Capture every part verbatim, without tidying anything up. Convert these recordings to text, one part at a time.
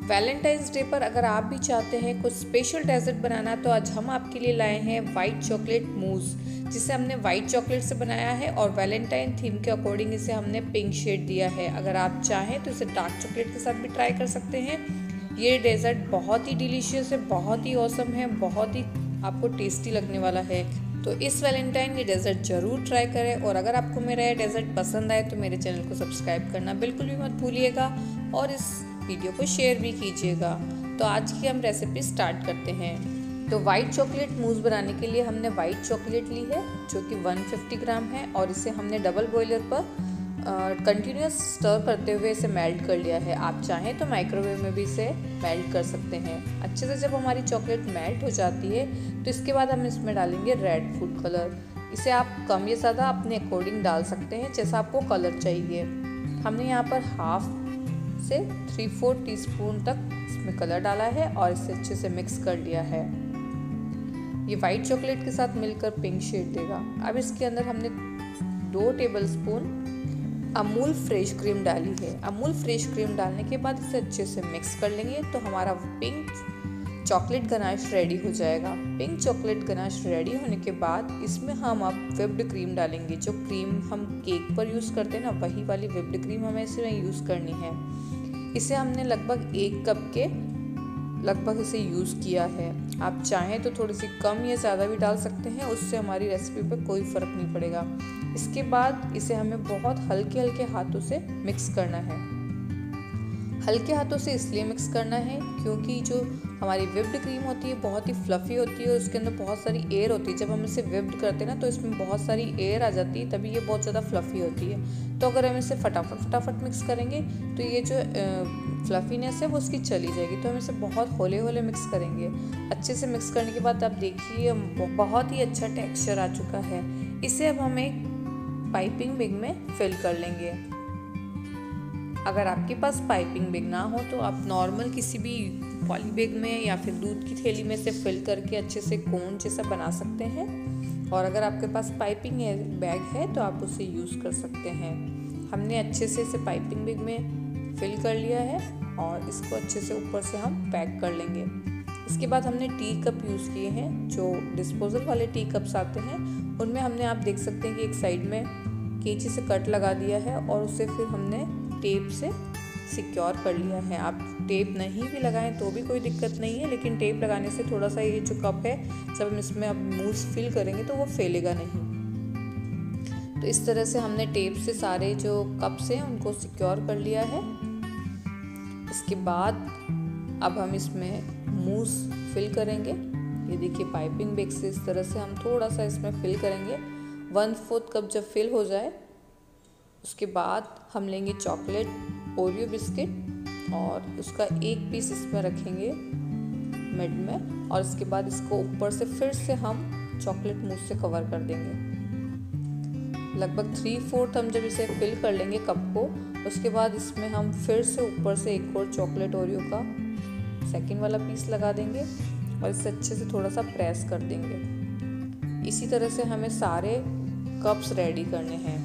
Valentine's day पर अगर आप भी चाहते हैं कुछ स्पेशल डेजर्ट बनाना तो आज हम आपके लिए लाए हैं वाइट चॉकलेट मूस, जिसे हमने वाइट चॉकलेट से बनाया है और वैलेंटाइन थीम के अकॉर्डिंग इसे हमने पिंक शेड दिया है। अगर आप चाहें तो इसे डार्क चॉकलेट के साथ भी ट्राई कर सकते हैं। ये डेजर्ट बहुत ही डिलीशियस है, बहुत ही ऑसम है, बहुत ही आपको टेस्टी लगने वाला है। तो इस वैलेंटाइन ये डेजर्ट ज़रूर ट्राई करें। और अगर आपको मेरा ये डेजर्ट पसंद आए तो मेरे चैनल को सब्सक्राइब करना बिल्कुल भी मत भूलिएगा और इस वीडियो को शेयर भी कीजिएगा। तो आज की हम रेसिपी स्टार्ट करते हैं। तो वाइट चॉकलेट मूस बनाने के लिए हमने वाइट चॉकलेट ली है जो कि एक सौ पचास ग्राम है और इसे हमने डबल बॉयलर पर कंटिन्यूस स्टर करते हुए इसे मेल्ट कर लिया है। आप चाहें तो माइक्रोवेव में भी इसे मेल्ट कर सकते हैं। अच्छे से जब हमारी चॉकलेट मेल्ट हो जाती है तो इसके बाद हम इसमें डालेंगे रेड फूड कलर। इसे आप कम या ज़्यादा अपने अकॉर्डिंग डाल सकते हैं जैसा आपको कलर चाहिए। हमने यहाँ पर हाफ से थ्री फोर टीस्पून तक इसमें कलर डाला है और इसे अच्छे से मिक्स कर लिया है। ये वाइट चॉकलेट के साथ मिलकर पिंक शेड देगा। अब इसके अंदर हमने दो टेबलस्पून अमूल फ्रेश क्रीम डाली है। अमूल फ्रेश क्रीम डालने के बाद इसे अच्छे से मिक्स कर लेंगे तो हमारा पिंक चॉकलेट गनाश रेडी हो जाएगा। पिंक चॉकलेट गनाश रेडी होने के बाद इसमें हम अब व्हिप्ड क्रीम डालेंगे। जो क्रीम हम केक पर यूज़ करते हैं ना, वही वाली व्हिप्ड क्रीम हमें इसमें यूज़ करनी है। इसे हमने लगभग एक कप के लगभग इसे यूज़ किया है। आप चाहें तो थोड़ी सी कम या ज़्यादा भी डाल सकते हैं, उससे हमारी रेसिपी पे कोई फ़र्क नहीं पड़ेगा। इसके बाद इसे हमें बहुत हल्के हल्के हाथों से मिक्स करना है। हल्के हाथों से इसलिए मिक्स करना है क्योंकि जो हमारी व्हिप्ड क्रीम होती है बहुत ही फ्लफ़ी होती है और उसके अंदर बहुत सारी एयर होती है। जब हम इसे व्हिप्ड करते हैं ना तो इसमें बहुत सारी एयर आ जाती है, तभी ये बहुत ज़्यादा फ्लफ़ी होती है। तो अगर हम इसे फटाफट फटाफट मिक्स करेंगे तो ये जो फ्लफ़ीनेस है वो उसकी चली जाएगी। तो हम इसे बहुत हौले हौले मिक्स करेंगे। अच्छे से मिक्स करने के बाद आप देखिए बहुत ही अच्छा टेक्स्चर आ चुका है। इसे अब हम एक पाइपिंग बैग में फिल कर लेंगे। अगर आपके पास पाइपिंग बैग ना हो तो आप नॉर्मल किसी भी पॉली बैग में या फिर दूध की थैली में से फिल करके अच्छे से कोन जैसा बना सकते हैं। और अगर आपके पास पाइपिंग बैग है तो आप उसे यूज़ कर सकते हैं। हमने अच्छे से इसे पाइपिंग बैग में फिल कर लिया है और इसको अच्छे से ऊपर से हम पैक कर लेंगे। इसके बाद हमने टी कप यूज़ किए हैं, जो डिस्पोजल वाले टी कप्स आते हैं उनमें हमने आप देख सकते हैं कि एक साइड में कैंची से कट लगा दिया है और उसे फिर हमने टेप से सिक्योर कर लिया है। आप टेप नहीं भी लगाएं तो भी कोई दिक्कत नहीं है, लेकिन टेप लगाने से थोड़ा सा ये जो कप है जब हम इसमें अब मूस फिल करेंगे तो वो फैलेगा नहीं। तो इस तरह से हमने टेप से सारे जो कप्स हैं उनको सिक्योर कर लिया है। इसके बाद अब हम इसमें मूस फिल करेंगे। ये देखिए पाइपिंग बैग से इस तरह से हम थोड़ा सा इसमें फिल करेंगे। वन फोर्थ कप जब फिल हो जाए उसके बाद हम लेंगे चॉकलेट ओरियो बिस्किट और उसका एक पीस इसमें रखेंगे मिड में और इसके बाद इसको ऊपर से फिर से हम चॉकलेट मूस से कवर कर देंगे। लगभग थ्री फोर्थ हम जब इसे फिल कर लेंगे कप को, उसके बाद इसमें हम फिर से ऊपर से एक और चॉकलेट ओरियो का सेकेंड वाला पीस लगा देंगे और इसे अच्छे से थोड़ा सा प्रेस कर देंगे। इसी तरह से हमें सारे कप्स रेडी करने हैं।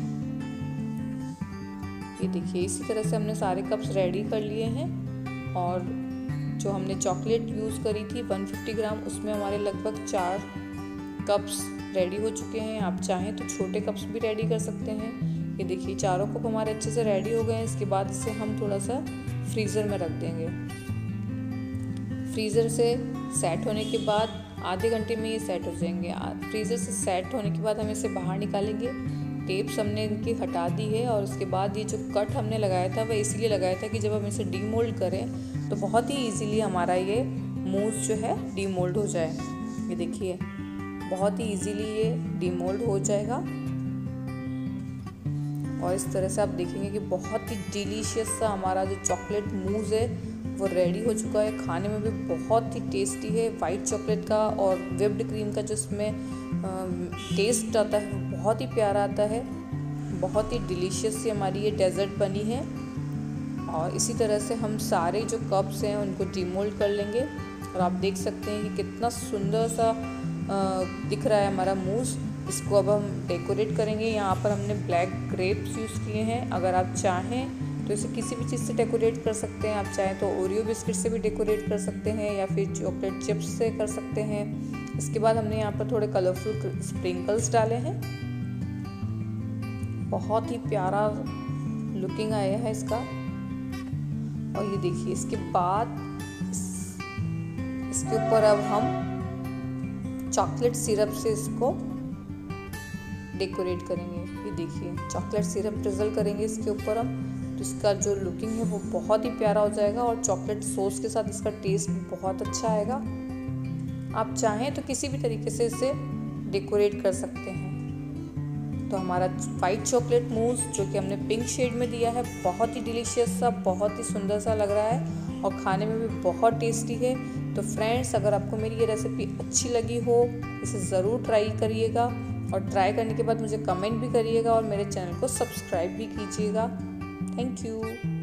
ये देखिए इसी तरह से हमने सारे कप्स रेडी कर लिए हैं और जो हमने चॉकलेट यूज़ करी थी एक सौ पचास ग्राम, उसमें हमारे लगभग चार कप्स रेडी हो चुके हैं। आप चाहें तो छोटे कप्स भी रेडी कर सकते हैं। ये देखिए चारों कप हमारे अच्छे से रेडी हो गए हैं। इसके बाद इसे हम थोड़ा सा फ्रीज़र में रख देंगे। फ्रीज़र से सेट होने के बाद आधे घंटे में ये सेट हो जाएंगे। फ्रीज़र से सेट होने के बाद हम इसे बाहर निकालेंगे। टेप्स हमने इनकी हटा दी है और उसके बाद ये जो कट हमने लगाया था वह इसीलिए लगाया था कि जब हम इसे डीमोल्ड करें तो बहुत ही इजीली हमारा ये मूस जो है डीमोल्ड हो जाए। ये देखिए बहुत ही इजीली ये डीमोल्ड हो जाएगा और इस तरह से आप देखेंगे कि बहुत ही डिलीशियस सा हमारा जो चॉकलेट मूस है वो रेडी हो चुका है। खाने में भी बहुत ही टेस्टी है। वाइट चॉकलेट का और व्हिप्ड क्रीम का जो इसमें टेस्ट आता है वो बहुत ही प्यारा आता है। बहुत ही डिलीशियस सी हमारी ये डेजर्ट बनी है और इसी तरह से हम सारे जो कप्स हैं उनको डीमोल्ड कर लेंगे और आप देख सकते हैं कि कितना सुंदर सा दिख रहा है हमारा मूस। इसको अब हम डेकोरेट करेंगे। यहाँ पर हमने ब्लैक ग्रेप्स यूज़ किए हैं। अगर आप चाहें तो इसे किसी भी चीज़ से डेकोरेट कर सकते हैं। आप चाहें तो ओरियो बिस्किट से भी डेकोरेट कर सकते हैं या फिर चॉकलेट चिप्स से कर सकते हैं। इसके बाद हमने यहाँ पर थोड़े कलरफुल स्प्रिंकल्स डाले हैं। बहुत ही प्यारा लुकिंग आया है इसका। और ये देखिए, इसके बाद इस, इसके ऊपर अब हम चॉकलेट सिरप से इसको डेकोरेट करेंगे। ये देखिए, चॉकलेट सिरप ड्रिजल करेंगे इसके ऊपर हम, तो इसका जो लुकिंग है वो बहुत ही प्यारा हो जाएगा और चॉकलेट सॉस के साथ इसका टेस्ट भी बहुत अच्छा आएगा। आप चाहें तो किसी भी तरीके से इसे डेकोरेट कर सकते हैं। तो हमारा वाइट चॉकलेट मूस जो कि हमने पिंक शेड में दिया है, बहुत ही डिलीशियस सा, बहुत ही सुंदर सा लग रहा है और खाने में भी बहुत टेस्टी है। तो फ्रेंड्स, अगर आपको मेरी ये रेसिपी अच्छी लगी हो, इसे ज़रूर ट्राई करिएगा और ट्राई करने के बाद मुझे कमेंट भी करिएगा और मेरे चैनल को सब्सक्राइब भी कीजिएगा। Thank you.